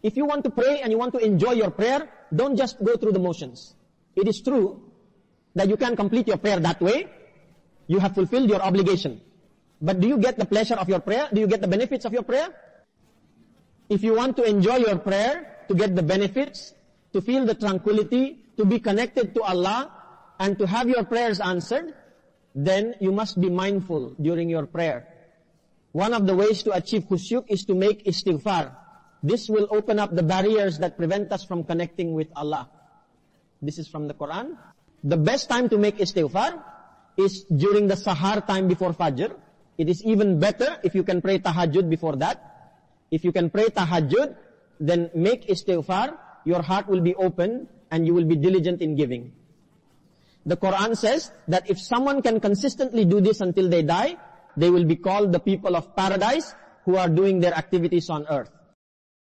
If you want to pray and you want to enjoy your prayer, don't just go through the motions. It is true that you can complete your prayer that way. You have fulfilled your obligation. But do you get the pleasure of your prayer? Do you get the benefits of your prayer? If you want to enjoy your prayer, to get the benefits, to feel the tranquility, to be connected to Allah, and to have your prayers answered, then you must be mindful during your prayer. One of the ways to achieve khusyuk is to make istighfar. This will open up the barriers that prevent us from connecting with Allah. This is from the Quran. The best time to make istighfar is during the sahar time before Fajr. It is even better if you can pray tahajjud before that. If you can pray tahajjud, then make istighfar. Your heart will be open and you will be diligent in giving. The Quran says that if someone can consistently do this until they die, they will be called the people of paradise who are doing their activities on earth.